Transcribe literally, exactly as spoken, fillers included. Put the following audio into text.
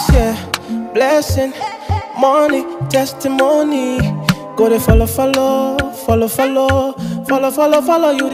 Grace, yeah, blessing, money, testimony. Go to follow, follow, follow, follow, follow, follow, follow you.